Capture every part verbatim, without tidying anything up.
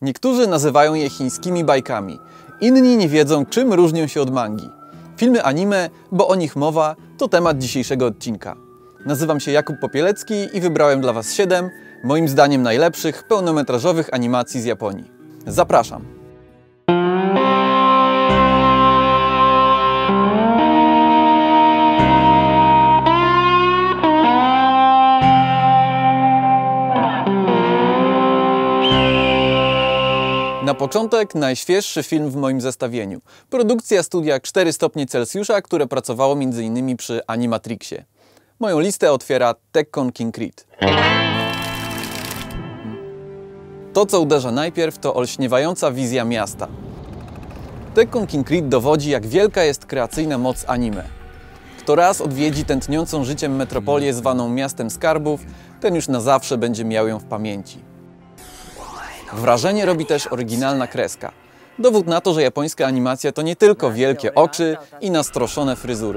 Niektórzy nazywają je chińskimi bajkami, inni nie wiedzą, czym różnią się od mangi. Filmy anime, bo o nich mowa, to temat dzisiejszego odcinka. Nazywam się Jakub Popielecki i wybrałem dla Was siedem, moim zdaniem najlepszych, pełnometrażowych animacji z Japonii. Zapraszam! Na początek najświeższy film w moim zestawieniu. Produkcja studia cztery stopnie Celsjusza, które pracowało między innymi przy Animatrixie. Moją listę otwiera Tekkon King Creed. To, co uderza najpierw, to olśniewająca wizja miasta. Tekkon King Creed dowodzi, jak wielka jest kreacyjna moc anime. Kto raz odwiedzi tętniącą życiem metropolię zwaną miastem skarbów, ten już na zawsze będzie miał ją w pamięci. Wrażenie robi też oryginalna kreska. Dowód na to, że japońska animacja to nie tylko wielkie oczy i nastroszone fryzury.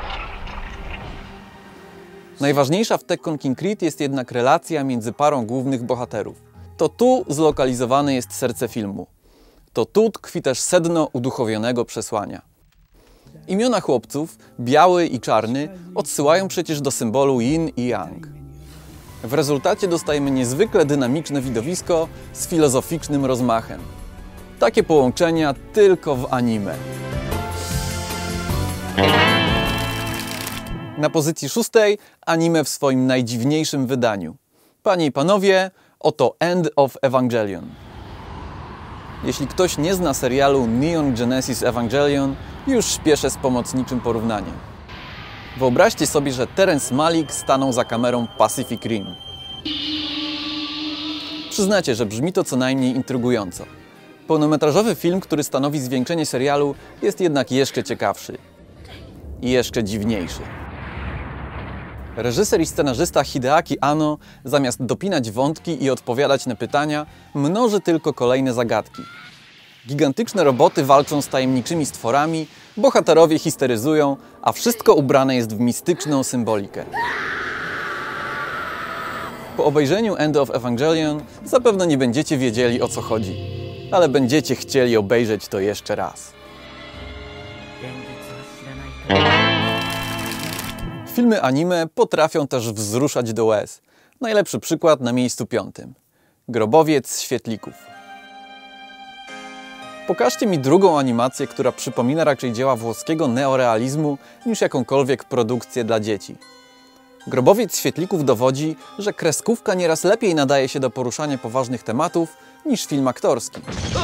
Najważniejsza w Tekkon King Creed jest jednak relacja między parą głównych bohaterów. To tu zlokalizowane jest serce filmu. To tu tkwi też sedno uduchowionego przesłania. Imiona chłopców, biały i czarny, odsyłają przecież do symbolu yin i yang. W rezultacie dostajemy niezwykle dynamiczne widowisko z filozoficznym rozmachem. Takie połączenia tylko w anime. Na pozycji szóstej anime w swoim najdziwniejszym wydaniu. Panie i panowie, oto End of Evangelion. Jeśli ktoś nie zna serialu Neon Genesis Evangelion, już śpieszę z pomocniczym porównaniem. Wyobraźcie sobie, że Terrence Malick stanął za kamerą Pacific Rim. Przyznacie, że brzmi to co najmniej intrygująco. Pełnometrażowy film, który stanowi zwieńczenie serialu, jest jednak jeszcze ciekawszy. I jeszcze dziwniejszy. Reżyser i scenarzysta Hideaki Anno, zamiast dopinać wątki i odpowiadać na pytania, mnoży tylko kolejne zagadki. Gigantyczne roboty walczą z tajemniczymi stworami, bohaterowie histeryzują, a wszystko ubrane jest w mistyczną symbolikę. Po obejrzeniu End of Evangelion zapewne nie będziecie wiedzieli, o co chodzi, ale będziecie chcieli obejrzeć to jeszcze raz. Filmy anime potrafią też wzruszać do łez. Najlepszy przykład na miejscu piątym. Grobowiec świetlików. Pokażcie mi drugą animację, która przypomina raczej dzieła włoskiego neorealizmu niż jakąkolwiek produkcję dla dzieci. Grobowiec świetlików dowodzi, że kreskówka nieraz lepiej nadaje się do poruszania poważnych tematów niż film aktorski.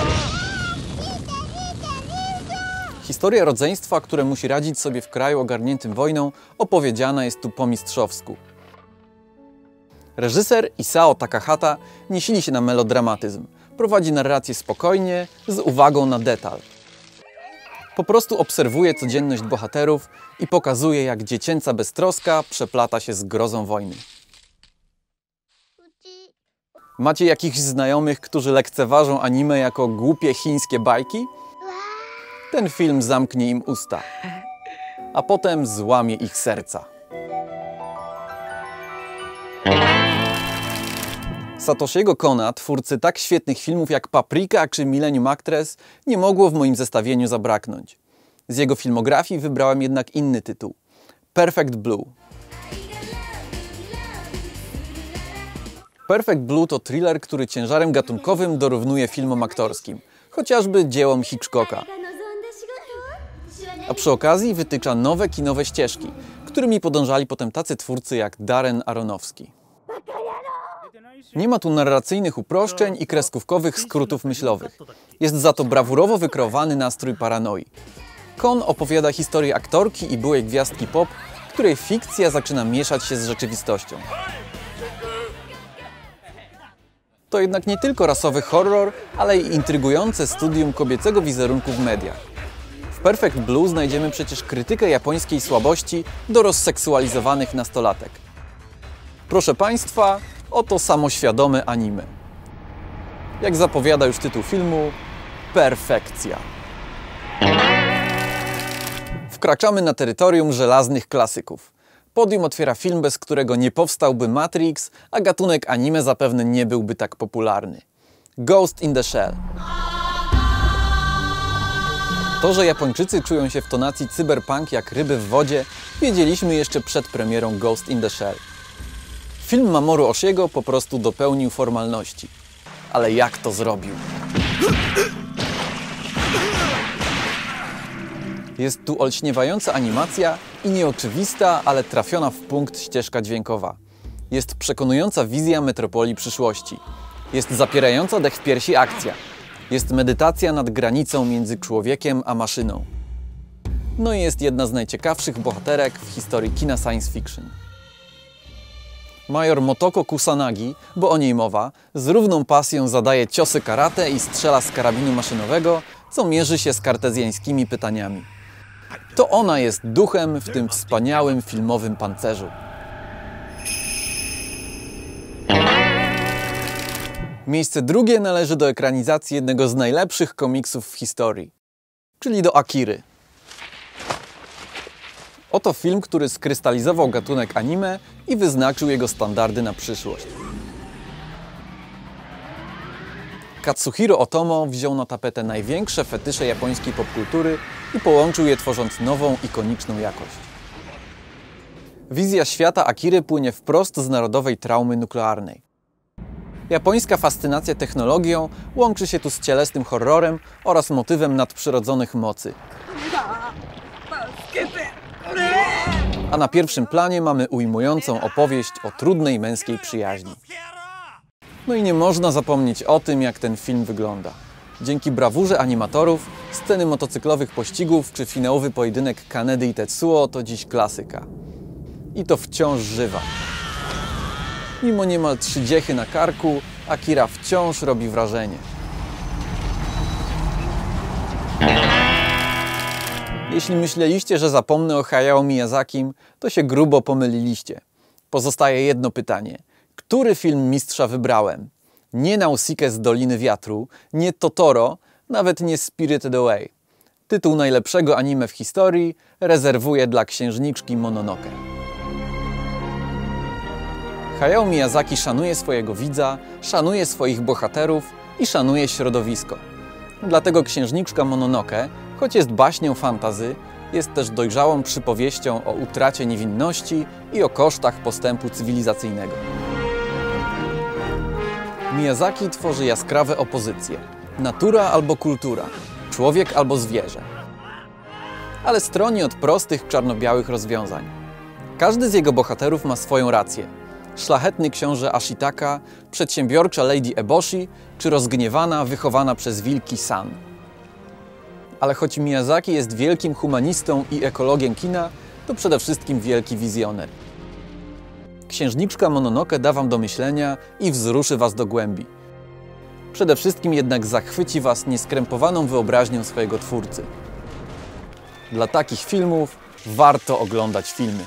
Historia rodzeństwa, które musi radzić sobie w kraju ogarniętym wojną, opowiedziana jest tu po mistrzowsku. Reżyser Isao Takahata nie sili się na melodramatyzm. Prowadzi narrację spokojnie, z uwagą na detal. Po prostu obserwuje codzienność bohaterów i pokazuje, jak dziecięca beztroska przeplata się z grozą wojny. Macie jakichś znajomych, którzy lekceważą anime jako głupie chińskie bajki? Ten film zamknie im usta, a potem złamie ich serca. Satoshiego Kona, twórcy tak świetnych filmów jak Paprika czy Millennium Actress, nie mogło w moim zestawieniu zabraknąć. Z jego filmografii wybrałem jednak inny tytuł – Perfect Blue. Perfect Blue to thriller, który ciężarem gatunkowym dorównuje filmom aktorskim, chociażby dziełom Hitchcocka. A przy okazji wytycza nowe kinowe ścieżki, którymi podążali potem tacy twórcy jak Darren Aronofsky. Nie ma tu narracyjnych uproszczeń i kreskówkowych skrótów myślowych. Jest za to brawurowo wykreowany nastrój paranoi. Kon opowiada historię aktorki i byłej gwiazdki pop, której fikcja zaczyna mieszać się z rzeczywistością. To jednak nie tylko rasowy horror, ale i intrygujące studium kobiecego wizerunku w mediach. W Perfect Blue znajdziemy przecież krytykę japońskiej słabości do rozseksualizowanych nastolatek. Proszę Państwa, oto samoświadome anime. Jak zapowiada już tytuł filmu, perfekcja. Wkraczamy na terytorium żelaznych klasyków. Podium otwiera film, bez którego nie powstałby Matrix, a gatunek anime zapewne nie byłby tak popularny. Ghost in the Shell. To, że Japończycy czują się w tonacji cyberpunk jak ryby w wodzie, wiedzieliśmy jeszcze przed premierą Ghost in the Shell. Film Mamoru Oshiego po prostu dopełnił formalności. Ale jak to zrobił? Jest tu olśniewająca animacja i nieoczywista, ale trafiona w punkt ścieżka dźwiękowa. Jest przekonująca wizja metropolii przyszłości. Jest zapierająca dech w piersi akcja. Jest medytacja nad granicą między człowiekiem a maszyną. No i jest jedna z najciekawszych bohaterek w historii kina science fiction. Major Motoko Kusanagi, bo o niej mowa, z równą pasją zadaje ciosy karate i strzela z karabinu maszynowego, co mierzy się z kartezjańskimi pytaniami. To ona jest duchem w tym wspaniałym filmowym pancerzu. Miejsce drugie należy do ekranizacji jednego z najlepszych komiksów w historii, czyli do Akiry. Oto film, który skrystalizował gatunek anime i wyznaczył jego standardy na przyszłość. Katsuhiro Otomo wziął na tapetę największe fetysze japońskiej popkultury i połączył je, tworząc nową, ikoniczną jakość. Wizja świata Akiry płynie wprost z narodowej traumy nuklearnej. Japońska fascynacja technologią łączy się tu z cielesnym horrorem oraz motywem nadprzyrodzonych mocy. A na pierwszym planie mamy ujmującą opowieść o trudnej męskiej przyjaźni. No i nie można zapomnieć o tym, jak ten film wygląda. Dzięki brawurze animatorów, sceny motocyklowych pościgów czy finałowy pojedynek Kanedy i Tetsuo to dziś klasyka. I to wciąż żywa. Mimo niemal trzydziechy na karku, Akira wciąż robi wrażenie. Jeśli myśleliście, że zapomnę o Hayao Miyazakim, to się grubo pomyliliście. Pozostaje jedno pytanie. Który film mistrza wybrałem? Nie Nausicaa z Doliny Wiatru, nie Totoro, nawet nie Spirited Away. Tytuł najlepszego anime w historii rezerwuję dla księżniczki Mononoke. Hayao Miyazaki szanuje swojego widza, szanuje swoich bohaterów i szanuje środowisko. Dlatego księżniczka Mononoke, choć jest baśnią fantasy, jest też dojrzałą przypowieścią o utracie niewinności i o kosztach postępu cywilizacyjnego. Miyazaki tworzy jaskrawe opozycje. Natura albo kultura, człowiek albo zwierzę. Ale stroni od prostych, czarno-białych rozwiązań. Każdy z jego bohaterów ma swoją rację. Szlachetny książę Ashitaka, przedsiębiorcza Lady Eboshi, czy rozgniewana, wychowana przez wilki San. Ale choć Miyazaki jest wielkim humanistą i ekologiem kina, to przede wszystkim wielki wizjoner. Księżniczka Mononoke da wam do myślenia i wzruszy was do głębi. Przede wszystkim jednak zachwyci was nieskrępowaną wyobraźnią swojego twórcy. Dla takich filmów warto oglądać filmy.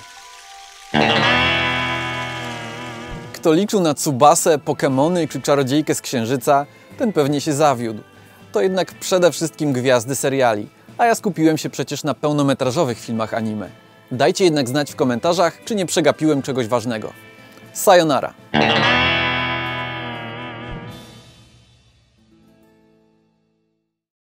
Kto liczył na Tsubasę, Pokemony czy Czarodziejkę z Księżyca, ten pewnie się zawiódł. To jednak przede wszystkim gwiazdy seriali, a ja skupiłem się przecież na pełnometrażowych filmach anime. Dajcie jednak znać w komentarzach, czy nie przegapiłem czegoś ważnego. Sayonara!